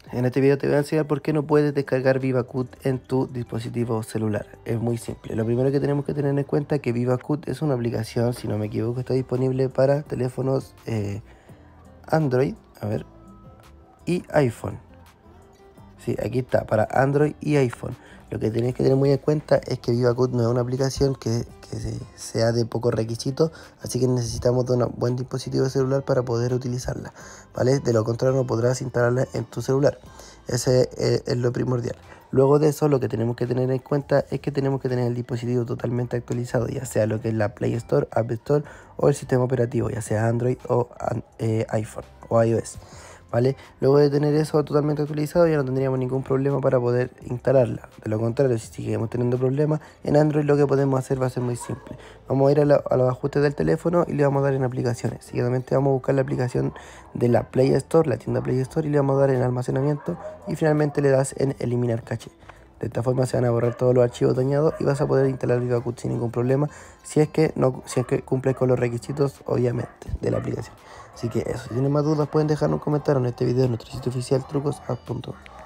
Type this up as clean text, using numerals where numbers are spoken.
En este video te voy a enseñar por qué no puedes descargar VivaCut en tu dispositivo celular. Es muy simple. Lo primero que tenemos que tener en cuenta es que VivaCut es una aplicación, si no me equivoco, está disponible para teléfonos Android, y iPhone. Sí, aquí está, para Android y iPhone. Lo que tenéis que tener muy en cuenta es que VivaCut no es una aplicación que sea de pocos requisitos, así que necesitamos de un buen dispositivo celular para poder utilizarla, ¿vale? De lo contrario no podrás instalarla en tu celular. Ese es lo primordial. Luego de eso, lo que tenemos que tener en cuenta es que tenemos que tener el dispositivo totalmente actualizado, ya sea lo que es la Play Store, App Store o el sistema operativo, ya sea Android o iPhone o iOS. ¿Vale? Luego de tener eso totalmente actualizado ya no tendríamos ningún problema para poder instalarla. De lo contrario, si seguimos teniendo problemas, en Android lo que podemos hacer va a ser muy simple. Vamos a ir a los ajustes del teléfono y le vamos a dar en aplicaciones. Seguidamente vamos a buscar la aplicación de la Play Store, la tienda Play Store, y le vamos a dar en almacenamiento y finalmente le das en eliminar caché. De esta forma se van a borrar todos los archivos dañados y vas a poder instalar VivaCut sin ningún problema si es que cumple con los requisitos, obviamente, de la aplicación. Así que eso, si tienen más dudas pueden dejar un comentario en este video en nuestro sitio oficial trucosapp.com.